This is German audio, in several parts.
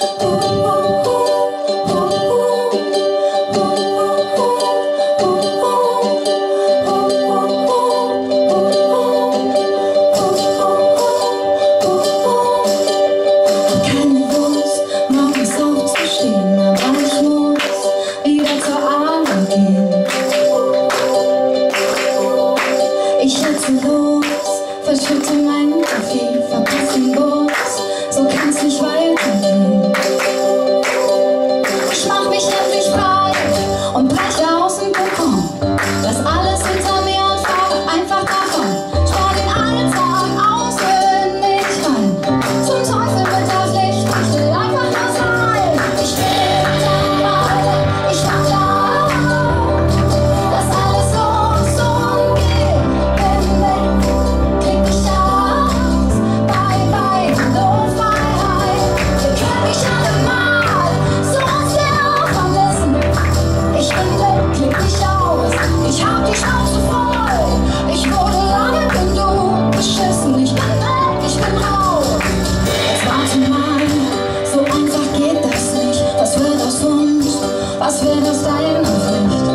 Ich hetze los, verschütte meinen Kaffee, verpasse den Bus, so kann's nicht weitergehen. Ich mach mich endlich frei und breche aus dem Kokon. Lass alles hinter mir und fahre einfach davon. Spar den Alltag auswendig rein. Zum Teufel mit der Pflicht, ich will einfach nur sein. Ich bin dabei, ich mach klar, lass alles los und geh. Bin weg, krieg mich aus, bye bye, no Freiheit. Wir können mich alle mal so sehr vermissen. Ich bin weg, klick mich aus, ich hab die Schnauze voll. Ich wurde lange genug beschissen. Ich bin weg, ich bin raus. Jetzt warte mal, so einfach geht das nicht. Was wird aus uns, was wird aus deiner Pflicht?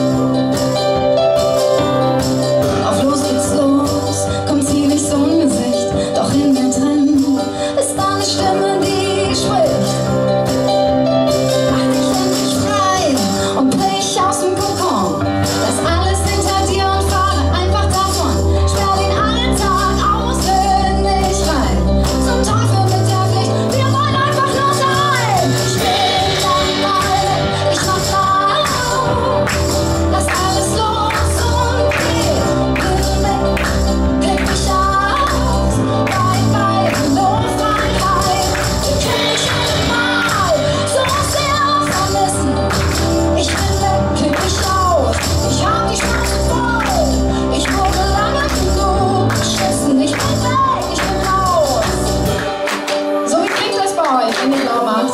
Auf los geht's los, kommt ziemlich so ein Gesicht. Doch in mir drin ist da eine Stimme, die spricht. Mach dich endlich frei und brich aus dem Kokon. Lass alles hinter dir und fahre einfach davon. Sperr den Alltag auswendig rein. Zum Teufel mit der Pflicht, wir wollen einfach nur sein. Ich bin dabei, ich mach klar, lass alles los und geh. Bin weg, krieg mich aus, bye bye, no Freiheit. Wir können mich alle mal so sehr vermissen. Ich bin weg, klick mich aus, ich hab die Schnauze voll. Ich wurde lange genug beschissen. Ich bin weg, ich bin raus. So, wie klingt das bei euch, wenn ihr blau macht?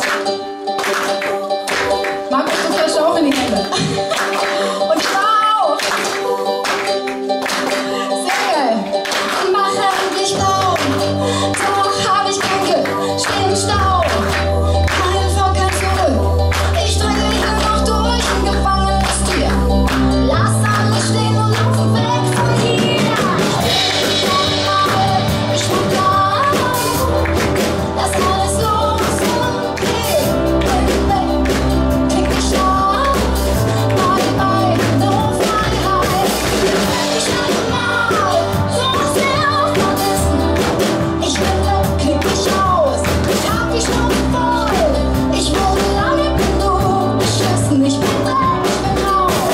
Markus, du kriegst auch in die Hände. Und blau! Sehr geil. Mache endlich blau. Doch hab ich kein Glück, steh im Stau. Kein Vor, kein Zurück. Ich drücke hier noch durch, ein gefangenes Tier. Lass alles stehen und laufe weg von hier. Ich bin normal, ich mach klar. Lass alles los und geh. Bin weg, krieg mich aus. Bye bye, no Freiheit. Ich alle mal so sehr vermissen. Ich bin weg, krieg mich aus. Ich hab die Schnauze voll. Ich wurde lange genug beschissen. Ich bin weg, ich bin raus.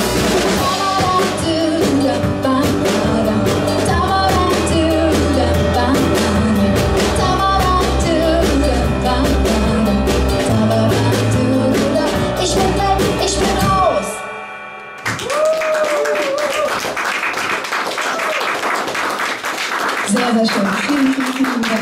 Ich bin weg, ich bin raus. Sehr, sehr schön. Vielen, vielen, vielen Dank.